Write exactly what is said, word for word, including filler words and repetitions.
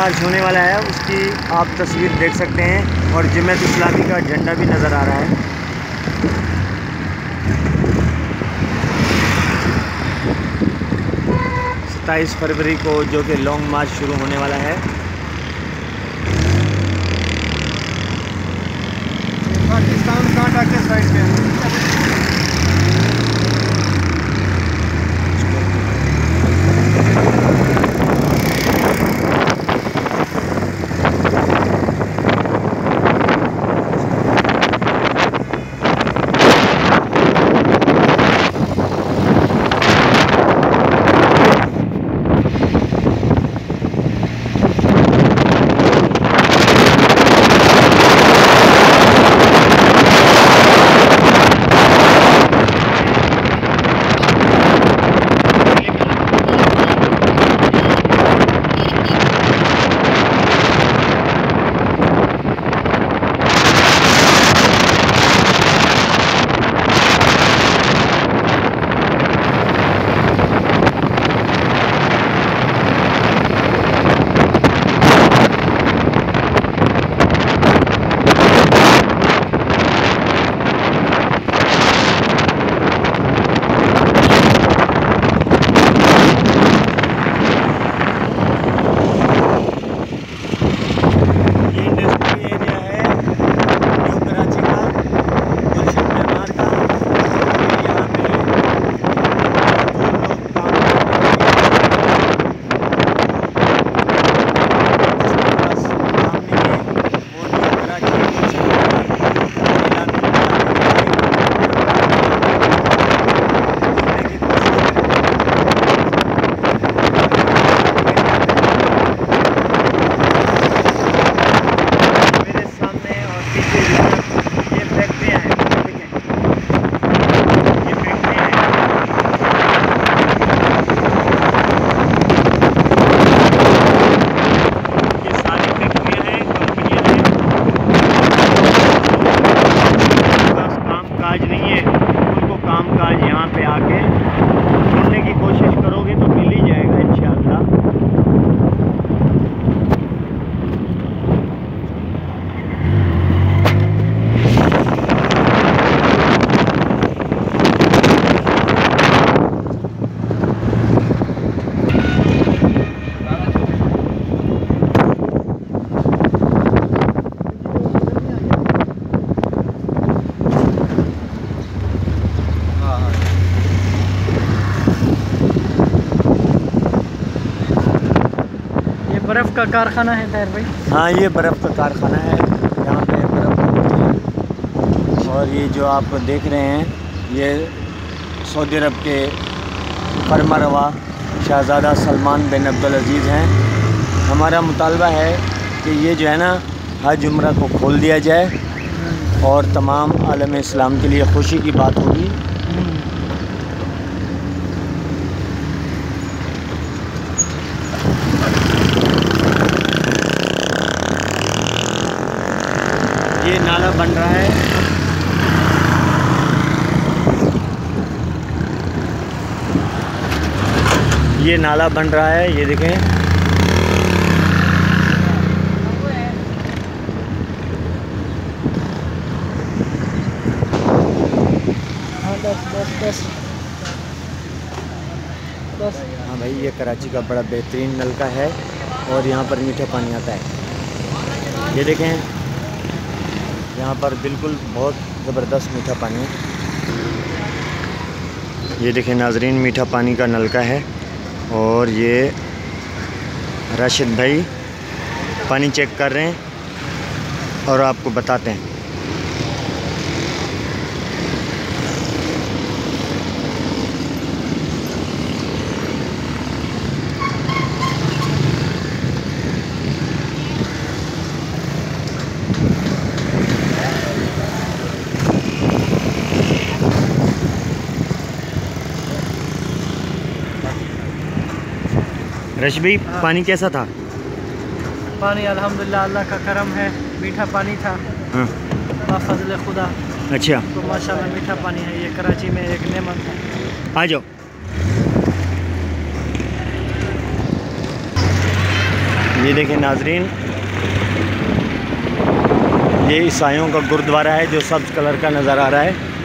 Charge होने वाला है उसकी आप तस्वीर देख सकते हैं और जमात इस्लामी का झंडा भी नज़र आ रहा है। सत्ताईस फरवरी को जो कि लॉन्ग मार्च शुरू होने वाला है। पाकिस्तान कांटा के साइड पे बर्फ़ का कारखाना है ताहिर भाई। हाँ, ये बर्फ़ का कारखाना है, यहाँ पे बर्फ़ बनती है। और ये जो आप देख रहे हैं ये सऊदी अरब के फरमारवा शहज़ादा सलमान बिन अब्दुल अज़ीज़ हैं। हमारा मुतालबा है कि ये जो है ना हज उम्रा को खोल दिया जाए और तमाम आलम इस्लाम के लिए खुशी की बात होगी। ये नाला बन रहा है, ये नाला बन रहा है, ये देखें। हाँ बस बस बस बस। हाँ भाई, ये कराची का बड़ा बेहतरीन नलका है और यहाँ पर मीठा पानी आता है। ये देखें, यहाँ पर बिल्कुल बहुत ज़बरदस्त मीठा पानी है। ये देखें नाजरीन, मीठा पानी का नलका है और ये राशिद भाई पानी चेक कर रहे हैं और आपको बताते हैं। रश भाई, पानी कैसा था? पानी अल्हम्दुलिल्लाह अल्लाह का करम है, मीठा पानी था। हाँ, फजल खुदा। अच्छा, तो माशाल्लाह मीठा पानी है, ये कराची में एक नेमत है। आ जाओ। ये देखें नाजरीन, ये ईसाइयों का गुरुद्वारा है जो सब्ज़ कलर का नज़र आ रहा है।